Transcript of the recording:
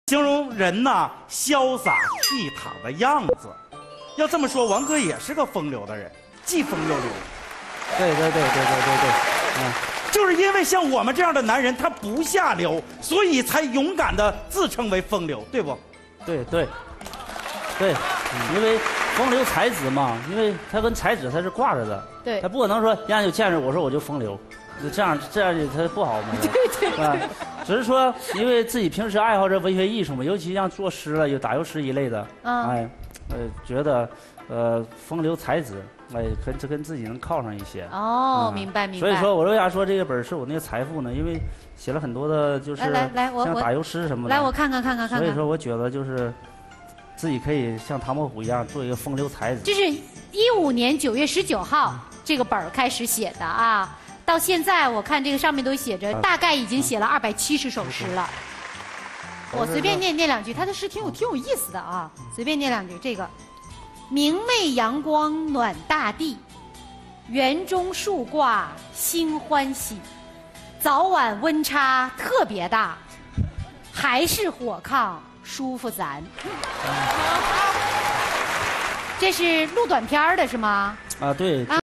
形容人呐潇洒倜傥的样子。要这么说，王哥也是个风流的人，既风又流。 对， 就是因为像我们这样的男人，他不下流，所以才勇敢的自称为风流，对不？ 对，因为风流才子嘛，因为他跟才子他是挂着的， 对， 他不可能说人家有见识，我说我就风流，这样他不好嘛，对吧？只是说因为自己平时爱好这文学艺术嘛，尤其像作诗了，有打油诗一类的，觉得风流才子。跟自己能靠上一些哦，明白。 所以说，我为啥说这个本是我那个财富呢？因为写了很多的，就是像打油诗什么的。 来，我看看。 所以说，我觉得就是自己可以像唐伯虎一样做一个风流才子。 这是15年9月19号这个本儿开始写的啊，到现在我看这个上面都写着，大概已经写了270首诗了。我随便念两句，他的诗挺有意思的啊，随便念两句，这个。明媚阳光暖大地，园中树挂心欢喜，早晚温差特别大，还是火炕舒服咱。这是录短片的是吗？ 啊，对。